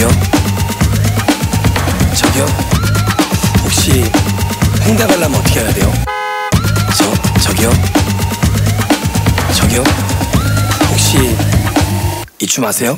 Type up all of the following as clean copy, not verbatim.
저기요? 저기요? 혹시 홍대 가려면 어떻게 해야 돼요? 저기요? 저기요? 혹시 이 춤 아세요?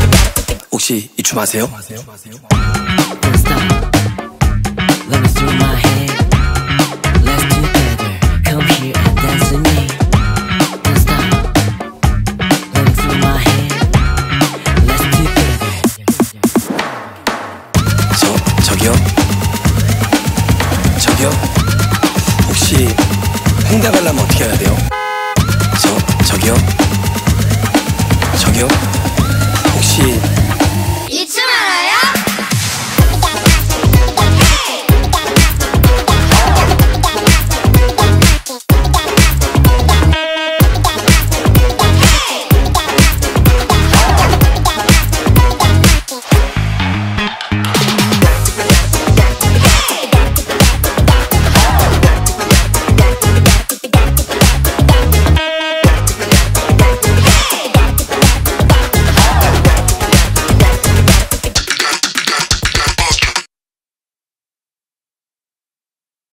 혹시 이 춤 아세요? Let me see my